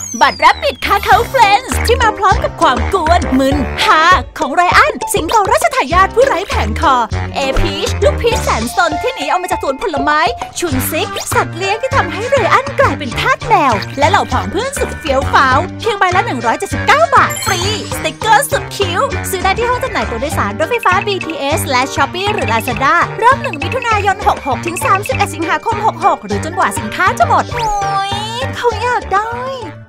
บัตรแรปปิดค่าเขาเฟรนด์ที่มาพร้อมกับความกวนมึนฮาของไรอันสิงโตราชทายาทผู้ไร้แผงคอเอพีชลูกพีชแสนซนที่หนีออกมาจากสวนผลไม้ชุนซิกสัตว์เลี้ยงที่ทำให้ไรอันกลายเป็นทาสแมวและเหล่าผองเพื่อนสุดเฟี้ยวฟ้าวเพียงใบละ179 บาทฟรีสติกเกอร์สุดคิ้วซื้อได้ที่ห้องจำหน่ายตัวโดยสารรถไฟฟ้า BTS และ Shopee หรือ Lazada เริ่ม1 มิถุนายน 66 ถึง 31 สิงหาคม 66 หรือจนกว่าสินค้าจะหมดโอ้ยเขาอยากได้